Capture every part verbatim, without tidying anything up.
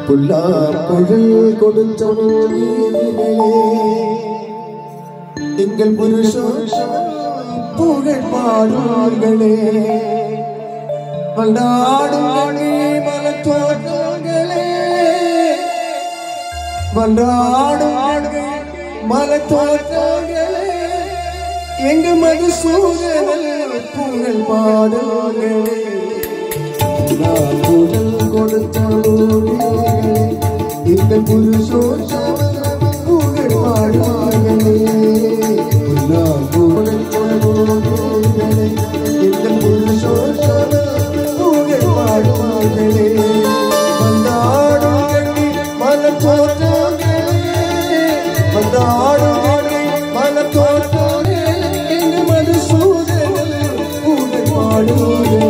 புல்லாங்குழல் கொடுத்தோனே எங்கள் புருஷன் புகழ் பாடுவார்களே வந்தாடுங்களே மலத்தோட்டங்களே வந்தாடுங்களே மலத்தோட்டங்களே எங்க மதுசூதனல் புகழ் பாடுவார்களே புகழ் கொடுத்தோனே எங்கள் புருஷன் புகழ் பாடுவார்களே புகழ் கொடுத்தோனே எங்கள் புருஷன் புகழ் பாடுவார்களே வந்தாடுங்களே மலத்தோட்டங்களே வந்தாடுங்களே மலத்தோட்டங்களே எங்க மதுசூதனல் புகழ் பாடுவார்களே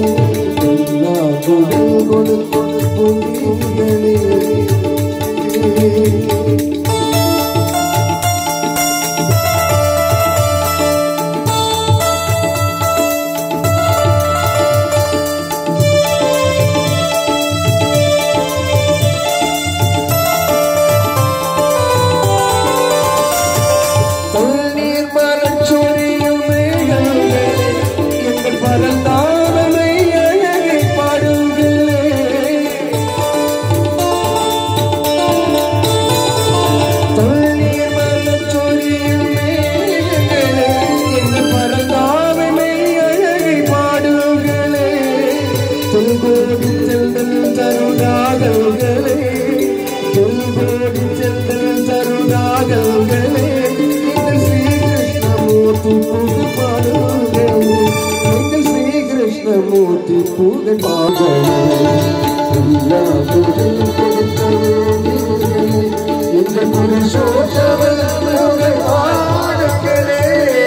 மூர்த்தி புகழ் பாடுங்களே எங்கள் புருஷோத்தமன் புகழ் பாடுங்களே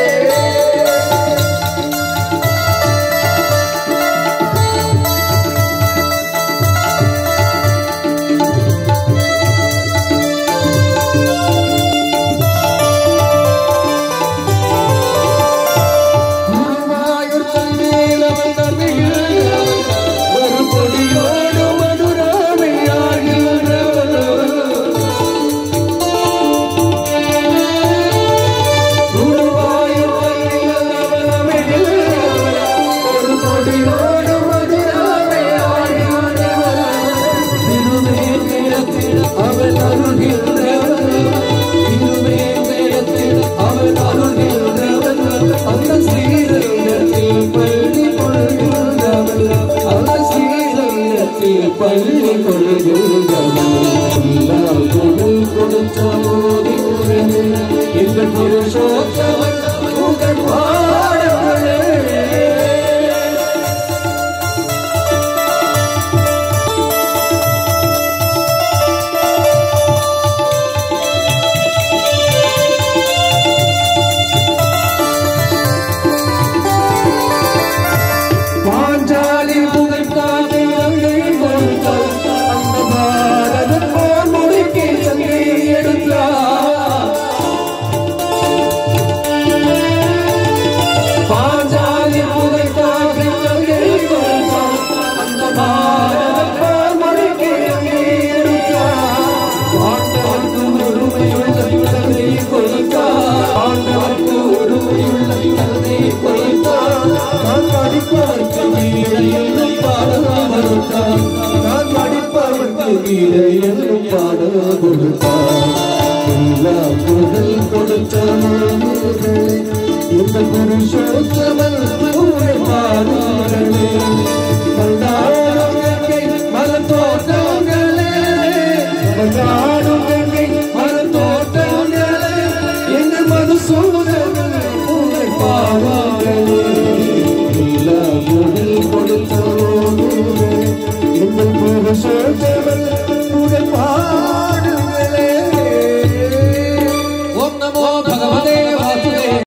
பள்ளி கொடுத்தோனே எங்கள் புருஷோத்தமன் புகழ் பாடுங்களே புகழ் கொடுத்தோனே எங்கள் புருஷோத்தமன் புகழ் பாடுங்களே